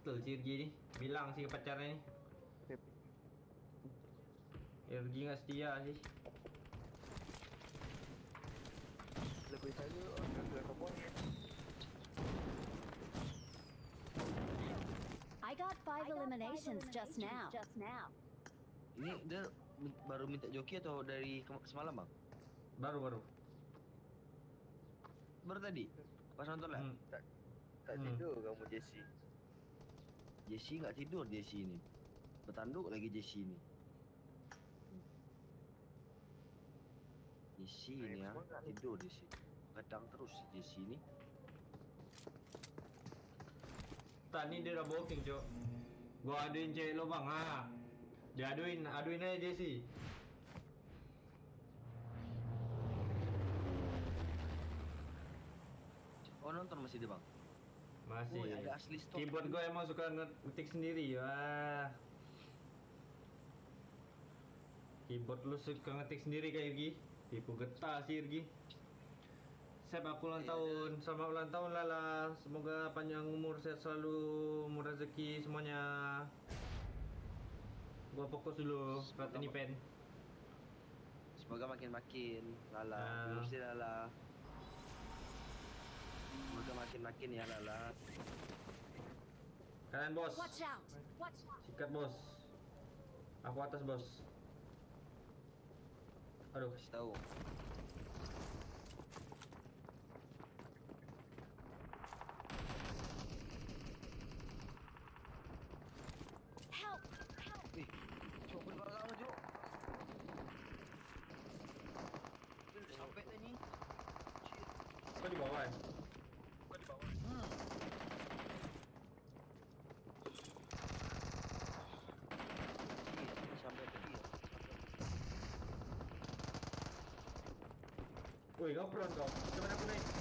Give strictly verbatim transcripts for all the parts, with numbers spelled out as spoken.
pistol si Irgi ni. Bilang si pacarnya ni. Irgi nggak setia sih. Lebih saya orang robot. I got five eliminations just now. Just now. Ini dia baru minta joki atau dari semalam bang? Baru baru. Baru tadi? Pas nonton lah? Hmm. Tak tak Hmm. tidur kamu Jesse. Jesse nggak tidur Jesse ini. Bertanduk lagi Jesse ini. Jesse ini ya, nggak tidur Jesse. Kadang terus Jesse ini. Tak, ni dia dah booking cok. Gua aduin cewek lo bang, ha. Dia aduin, aduin aja Jesse. Oh nonton masih dia bang? Masih. Oh, ada asli stok. Keyboard gua emang suka ngetik sendiri, wah. Keyboard lu suka ngetik sendiri kayak Irgi. Tipu getah sih Irgi. Sep, aku ulang tahun, sama ulang tahun Lala. Semoga panjang umur, sehat selalu, murah rezeki semuanya. Gua fokus dulu kat ini pen. Semoga makin-makin Lala, Ah. terus Lala. Semoga makin-makin ya Lala. Kanan bos. Watch out! Watch out! Sikat bos. Aku atas bos. Aduh, Kasih tahu. Help! Help! Eh, cok berbarang lu cok. Dia dah sampai tadi. kau di bawah. Eh? Kau di bawah. Hmm. Cik, sampai tadi. Woi, kau prone kau. Macam mana aku naik?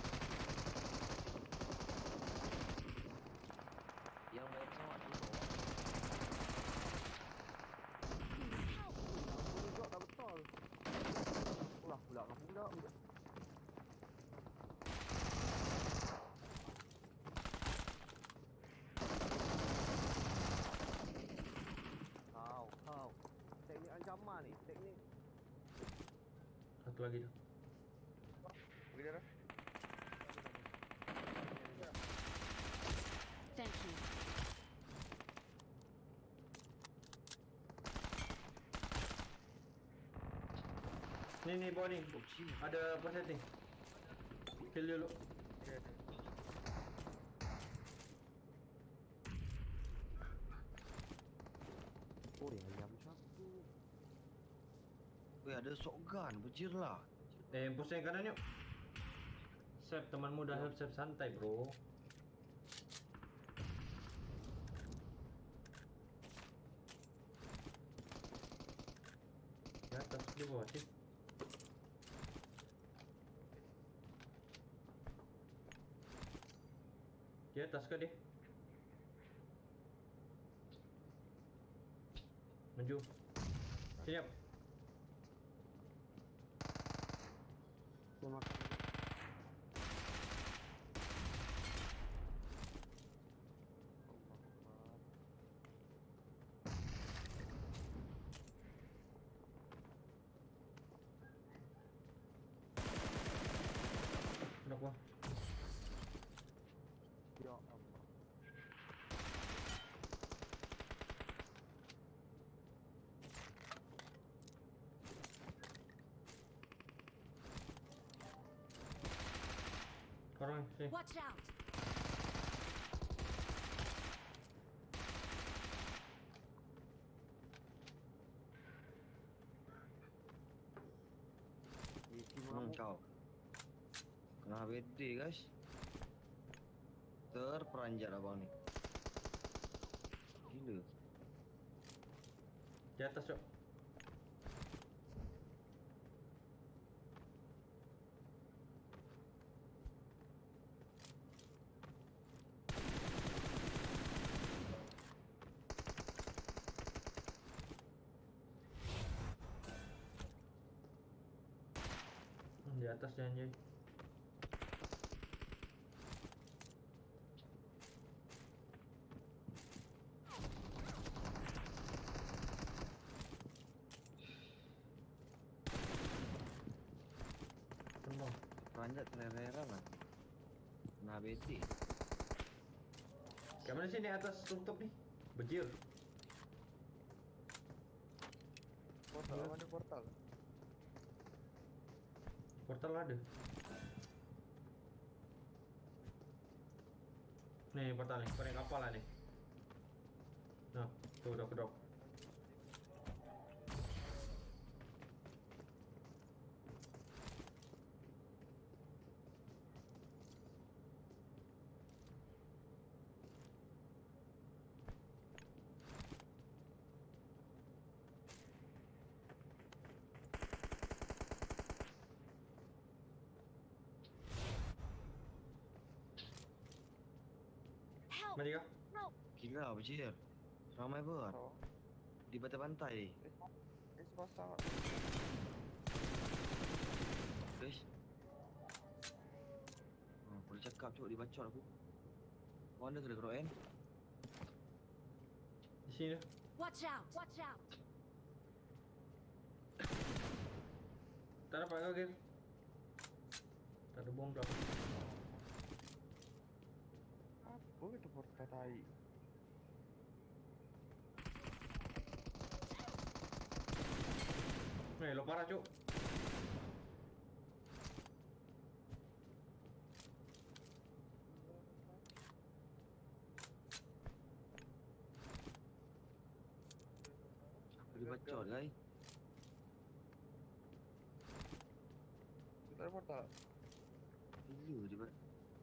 Yang bayar pesawat di bawah. Aku juga tak betul. Ulah pula kamu pula. Kau, kau. Teknik ancaman ni, teknik. Satu lagi tu. Pergi dah. Thank you. Ni ni bawah ni. Ada poset ni. Kill dulu. Ya, ya. Oh, ayam satu. Weh, ada shotgun, berjir lah. Eh, pos yang kanan yuk. Sep, temanmu dah help Sep, santai bro. Di atas, di bawah sih. Di atas ke dia? Maju. Siap. Dia makan. Kenapa? Ya Allah. Orang sini. Watch out! Hmm, kau. Kena H B D guys. Terperanjat abang ni. Gila. Di atas yuk. Di atas janji. Ranjat terera lah. Nah beti. Kat mana sini atas rooftop ni? Bejir. Portal, mana portal? Portal ada. Ni portal ni, kau naik kapal lah ni. Nah, tu dah aku drop. Help! Mari kau. Help! Gila Bajir. Ramai ber. Oh, Di pantai-pantai. es pasang. Guys. Oh, boleh cakap cok dibacot aku. Mana kena kerok kan? Di sini. Watch out! Watch out! Tak dapat kau game. Tak ada bom belakang. Apa itu portal tai? Eh, lo parah cuk. Dibacot guys. Kita ada portal. Iya dia ber.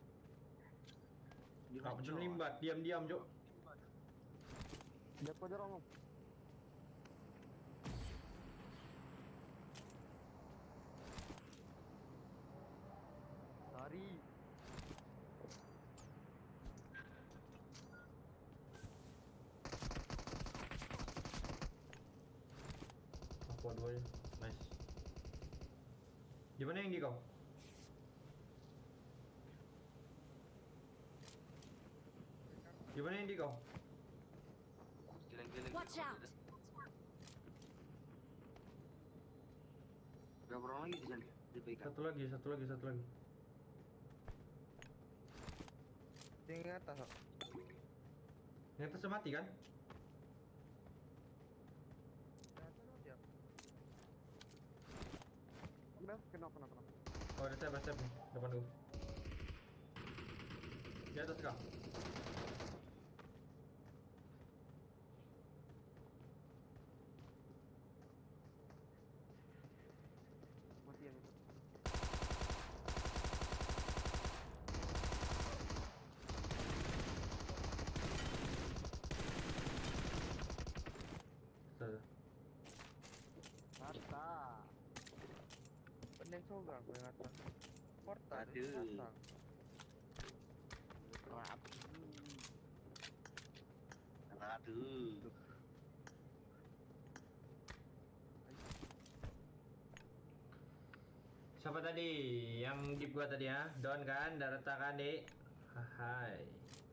Tak macam limbat, diam-diam cuk. Dia apa dorong? Lari. Aku dua je. Nice. Di mana yang di kau? Di mana yang di kau? Geleng-geleng. Watch out! Berapa orang lagi di sana? Dia pegang. Satu lagi, satu lagi, satu lagi. Tinggi atas. Tak? Yang atas dah mati kan? Dia. Kena, kena, kena, kena. Oh, ada step, ada step ni. Depan tu. Di atas kau. Mati yang itu. Satu. Mata. Pening seorang aku yang atas. Portal. Ada. pasang. Rapi. Ada. Siapa tadi? Yang deep gua tadi ha? Down kan? Dah retak kan, Dik? Hai.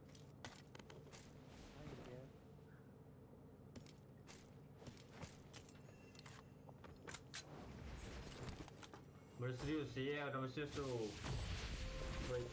Berserius ya, udah berserius tu. Baik.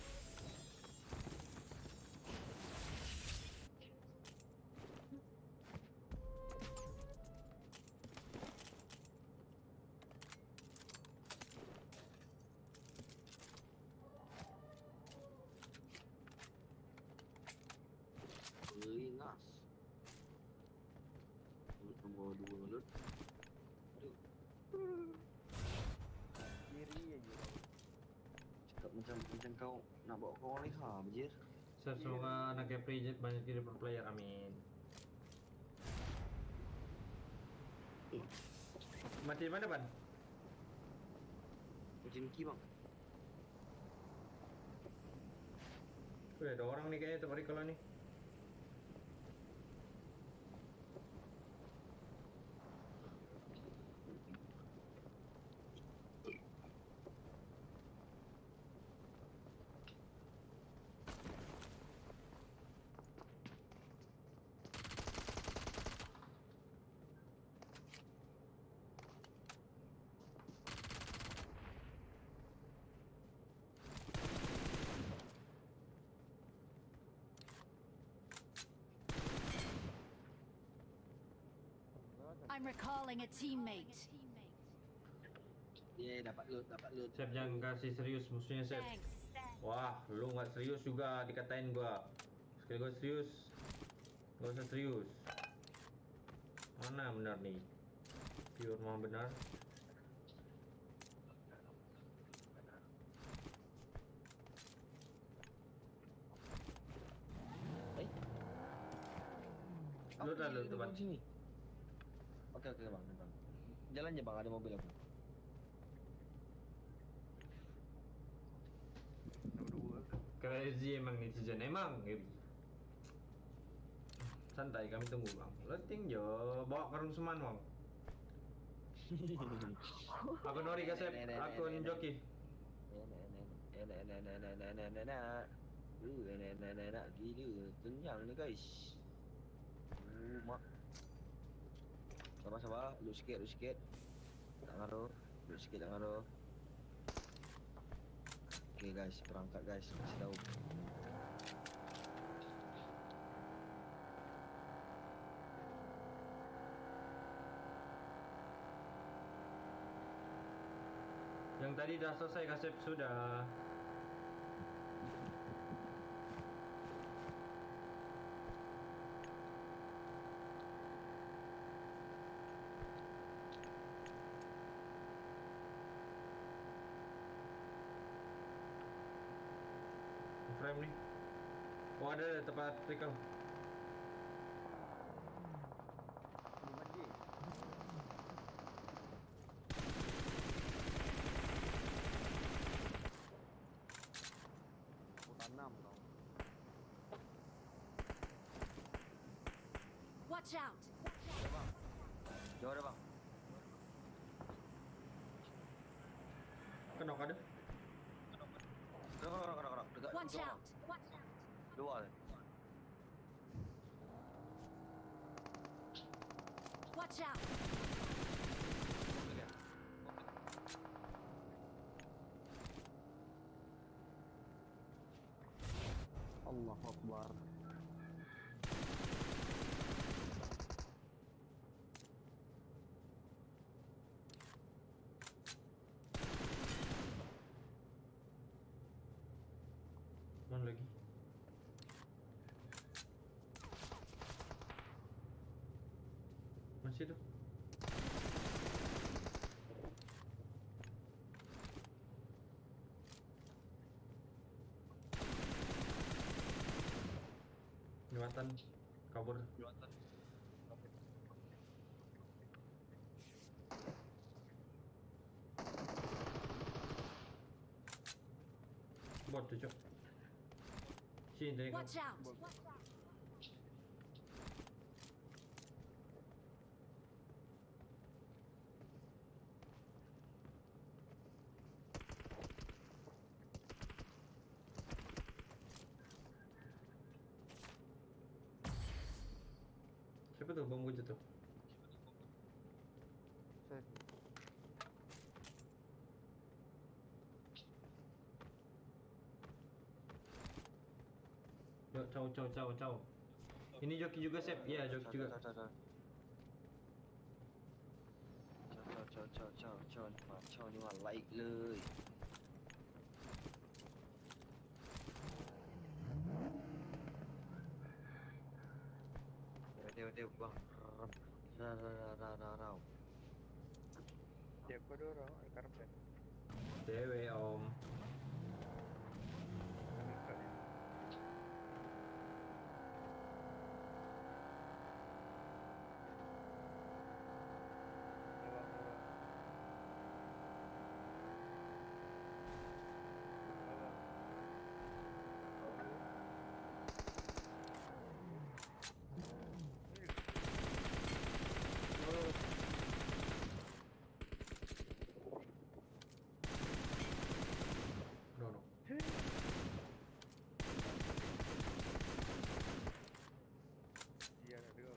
Beringas. Nombor dua lut. Kiri aja. Cakap macam macam kau nak bawa kau orang leha Bajir. Saya semoga anak Capri banyak jadi pro player, amin. Mati di mana, Ban? Macam ki bang. Weh, ada orang nih kayaknya tempat recall nih. I'm recalling a teammate. Dia dapat loot, dapat loot. Sep jangan kasih serius musuhnya Sep. Thanks. Wah, lu nggak serius juga dikatain gua. Sekali gua serius, nggak usah serius. Mana benar nih? Pure mah benar. Eh? Loot dah, Apa loot dia tempat. di sini? Okey, okey bang, bang. Jalan je bang, ada mobil aku. Nombor dua. Crazy emang netizen emang gitu. Santai kami tunggu bang. Loading jo, bawa karung seman bang. Akun Ori kasep, akun joki. Enak, enak, enak, enak, enak, enak, enak. Uh, enak, enak, enak, enak. Gila, kenyang ni guys. Uh, mak. Sabar, sabar. Loot sikit, loot sikit. Tak ngaruh. Loot sikit tak ngaruh. Okay guys, perangkat guys. Kasih tahu. Yang tadi dah selesai kasep sudah. Frame ni. Oh ada, ada tempat recall. Lima G. Oh, tanam tau. Watch out. Jauh dah bang. Kenok ada? Kenok, kenok, kenok, kenok. Dekat. Watch dekat. out. Watch out. Luar ni. Watch out. Dekat. Allahu Akbar. Mana lagi? Masih tu. Jembatan kabur. Jawatan. Bot tu cok. Sini tadi kau. Watch out. Siapa tu bom gua jatuh? Saya Yo, caw caw caw caw. Ini joki juga Sep. Ya, joki juga. Ciao, ciao, ciao. Ciao, ciao, ciao, ciao, ciao. Ciao ni mah like เลย เดี๋ยวเดี๋ยวบางรารารารารา dia kau dorang ai karpet. Cewek om. No no. Dia nak dengar.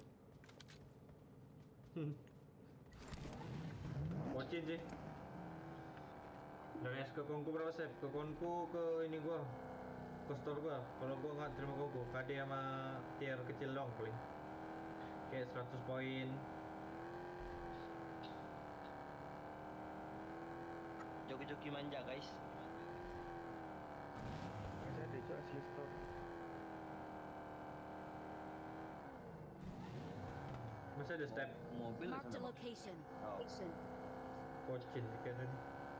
Hmm. Watchin sih. Dari S ke konku berapa Sep? Ke konku ke ini gua. Ke store gua. Kalau gua nggak terima konku, K D sama tier kecil dong paling. Kayak seratus poin. joki-joki manja guys. Masih ada cok asli store. Masih ada step. Mobil Marked a sana. Bang. location. Oh. Kocin di kanan.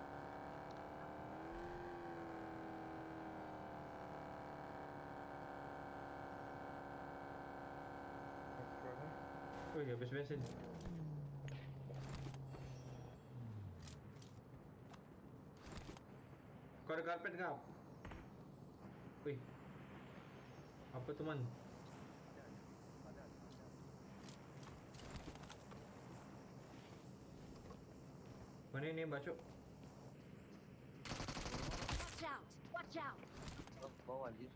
Wih, habis bensin. Kau ada karpet kau? Wih. Apa teman? Mana ini bacok? Watch out! Watch out! Oh, bawah anjir.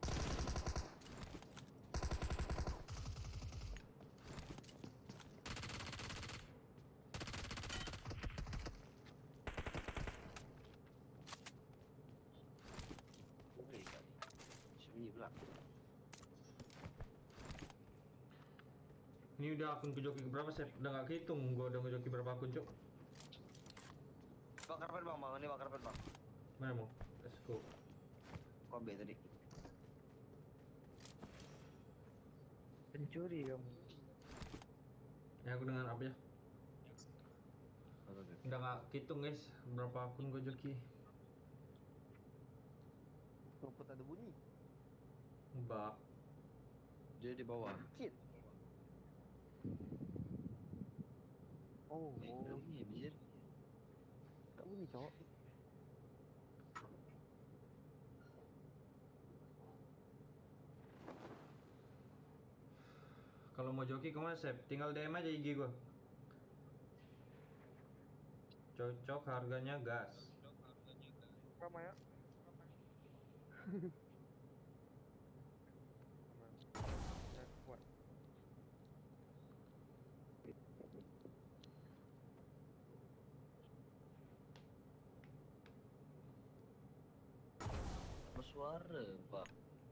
Boleh kali. Sembunyi pula. Ini udah akun ke joki berapa Sep? Udah gak kehitung gua udah ngejoki berapa akun cok. Bang karpet bang, bang ini bang karpet bang. Mana mau? Let's go. Kau ambil tadi. Pencuri kamu. Ya aku dengan apa ya? Oke, oke. Udah gak kehitung guys berapa akun gua joki. Rumput ada bunyi. Bak. Dia di bawah. Shit. Oh, Eh, oh. kenapa ni anjir? Tak bunyi cok. Kalau mau joki kemana Sep? Tinggal D M aja I G gua. Cocok harganya gas. Ramai ya. Aman. Dan kuat. Apa suara pak?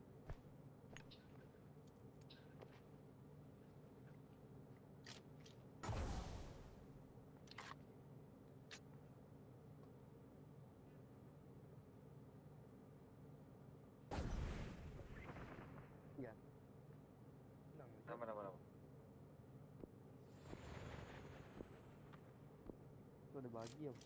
Ya. Tenang. Nama nama nama. Tu ada bagi ya.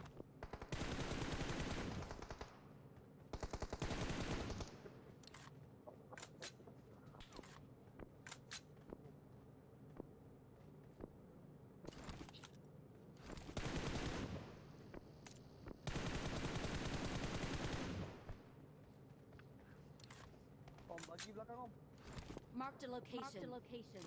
Om bagi belakang om. Marked a location. Marked a location.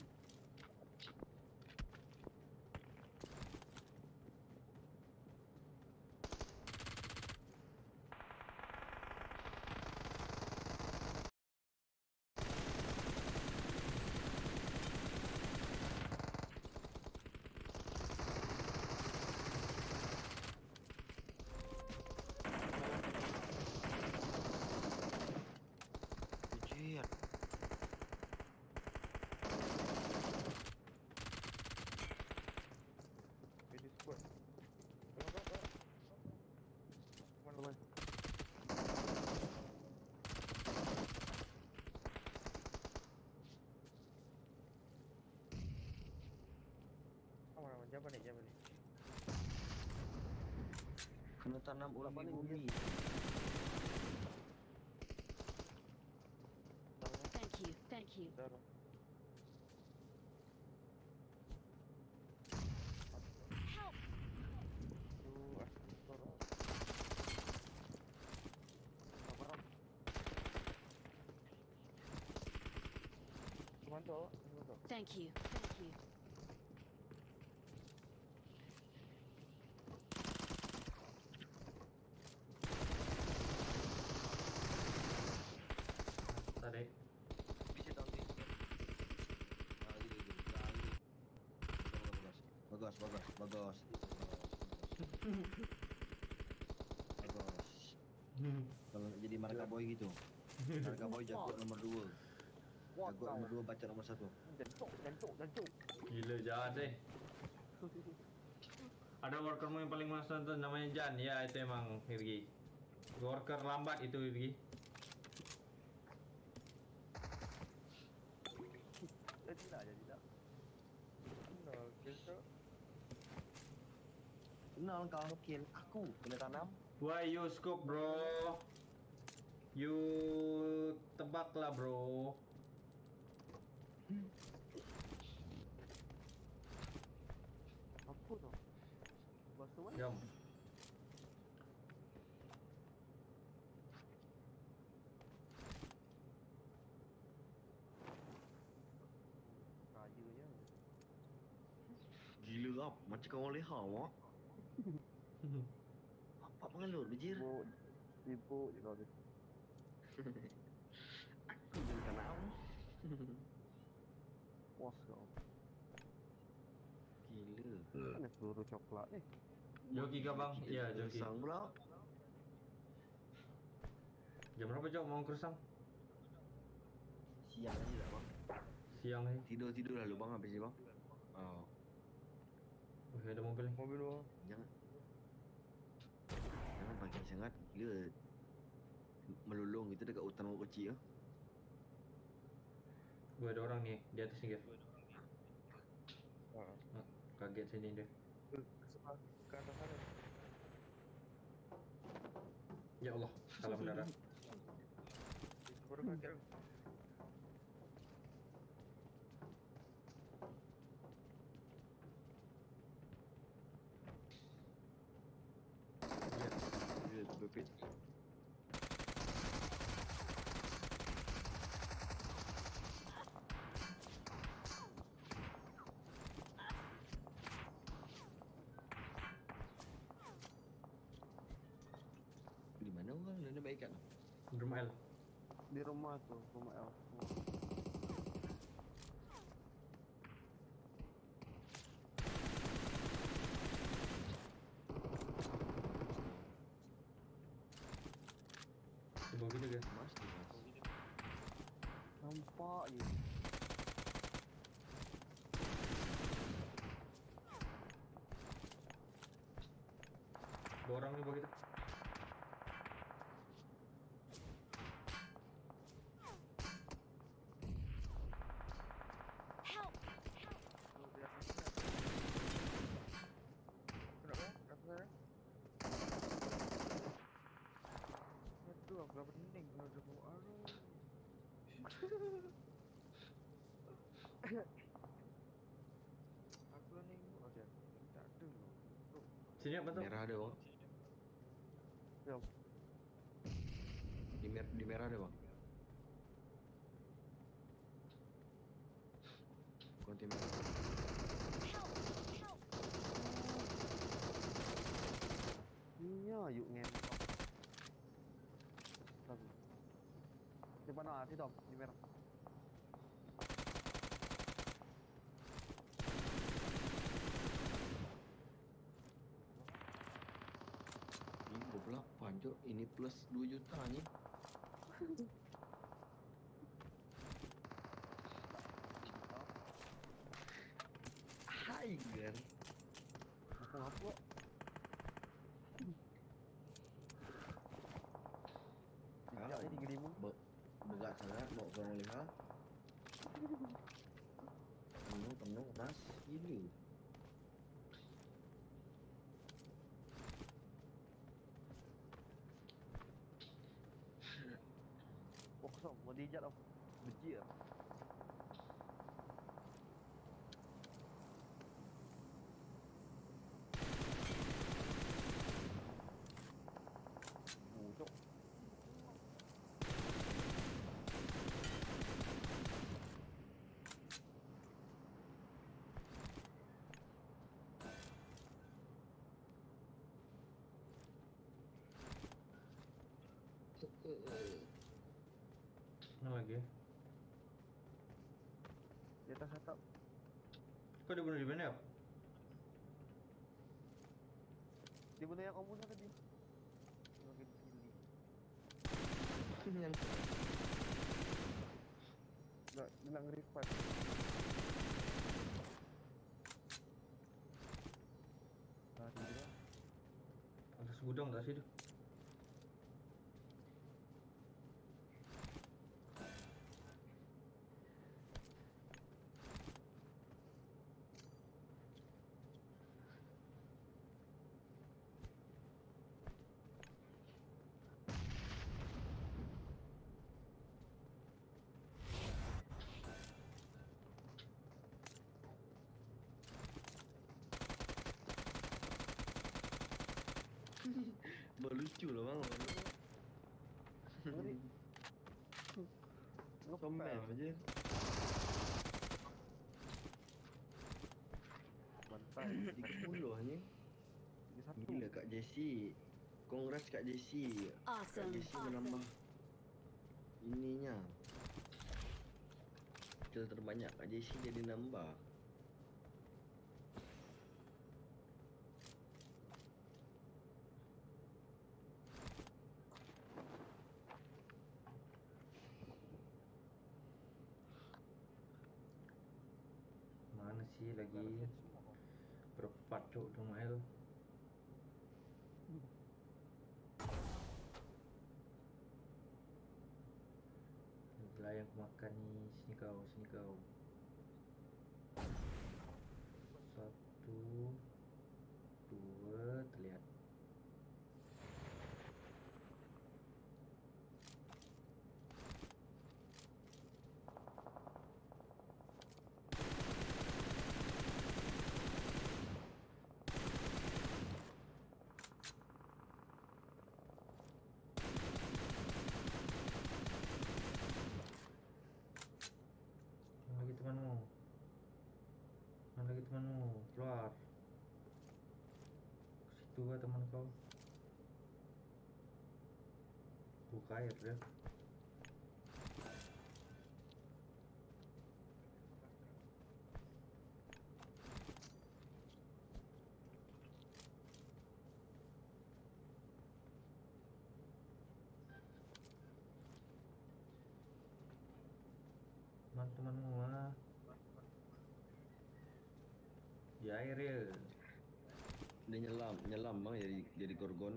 Anjir. Ini squad. Tengok tengok tengok. Mana mana? Aman aman. Jangan panik jangan panik. Kena tanam ulang Apa ni, bumi. Thank you. Thank you. Darah. Help! Tu astagfirullah. Sabar om. Mantap. Mantap. Thank you. Thank you. Tarik. Bisa tahu ni. Ah, gitu gitu. Lagi. Bagus, bagus, bagus, bagus. Bagus. Kalau nak jadi marka boy gitu. Marka boy jago nomor dua. Wah, Jago nomor dua baca nomor satu. Jancuk, jancuk, jancuk. Gila jahat eh. Ada workermu yang paling mas nonton namanya Jan. Ya itu emang Irgi. Worker lambat itu Irgi. Eh tidak aja tidak. Kenal kita. Kenal kau kill aku kena tanam. Why you scope bro? You tebak lah bro. Apa tu? Bahasa mana? Jom. Rayanya. Gila ap, macam kau boleh hawa. Apa pengalur bejir? Sibuk, sibuk je kau tu. Aku kena tanam. Puas kau. Gila. Mana peluru coklat ni? Joki kah bang? Iya joki. Sang pula. Jam berapa Jok mau kersang? Siang aja lah bang. Siang ni. Tidur-tidur lalu bang habis ni bang. Oh, Wih ada mobil ni. Mobil bang. jangan. Jangan pagi sangat. Gila. Melulung kita dekat hutan orang kecil tu. Gue ada orang ni di atas ni guys. Ha. Ah, kaget sini dia. Sebelah ke atas sana. Ya Allah, salah mendarat. Baru kaget. Gila tu pepit. Di mana orang nak nak baikkan? Rumah L. Di rumah tu, rumah L. Di bawah kita guys. Mas, mas. Nampak je. Dua orang di bawah kita. Help! Kenapa? Kata saya? Aduh, aku dah pening kalau dia bawa arus. Aku dah nengok aja. Tak ada loh. Sini apa tu? Merah ada bang. Ya, Di, mer di merah ada bang. Konti merah. Help! Help! iya yuk ngempak. Tapi. Di mana? Di dom, di merah. Ini dua puluh lapan Jok. Ini plus dua juta ni. Hai girl. Apa apa? Ah, Ya, ini gerimu. Ber berat sangat bawa korang lihat. Penuh penuh mas. Gila. Oh, kosong. Mau dijat apa? Benci lah. Busuk. Mana lagi? Di atas atap. Kau dia bunuh di mana? Di mana yang kamu tadi? Makin pilih. Yang Nak nak revive. Tadi. Gedong tak sih tu? Lucu lah bang. Ngeri. Comel Ngepel. aja. Mantai. tiga puluh ni. tiga satu. Gila Kak Jessie. Congrats Kak Jessie. Kak Awesome. Jessie Awesome. menambah ininya. Kill terbanyak Kak Jessie jadi nambah. Mana sih lagi Baru set semua kau. berempat cok rumah el. Lah yang aku makan ni, sini kau, sini kau. Satu, dua, terlihat. Mana lagi temanmu? Mana lagi temanmu? Keluar. Ke situ lah teman kau. Buka air dia. Mana temanmu mana? Di air ya. Dia nyelam, nyelam bang jadi jadi gorgon.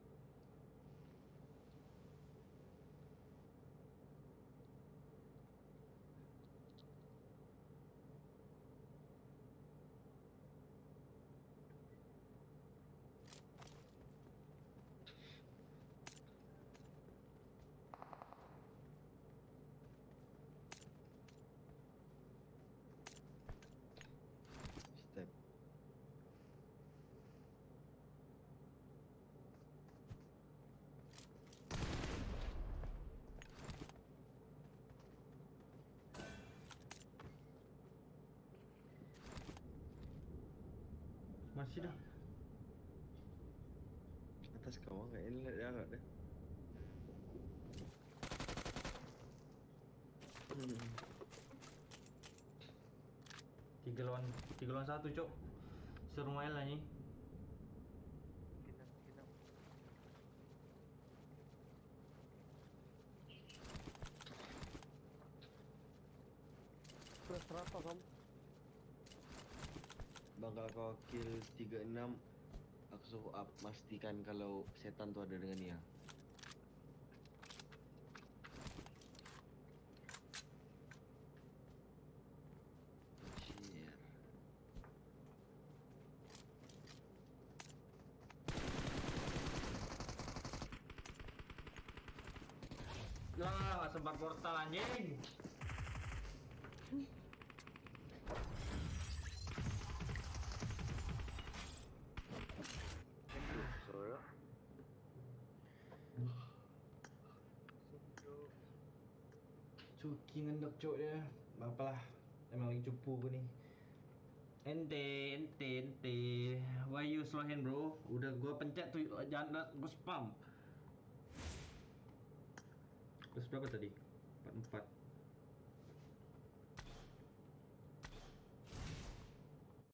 Step. Masih dah. Atas kau bang, kayaknya lihat dia agak dah. Hmm. Tiga lawan tiga lawan satu cok. Serumah el lah ni. Kita kita Terus teratas om. Bang kalau kau kill tiga enam, aku suruh up pastikan kalau setan tu ada dengan dia. Shit. Lah, gak sempat portal anjing. So, Cuki ngendok cok dia. Apalah. Emang lagi cupu aku ni. Ente, ente, ente. Why you slow hand bro? Udah gua pencet tu jangan gua spam. Terus berapa tadi? empat empat.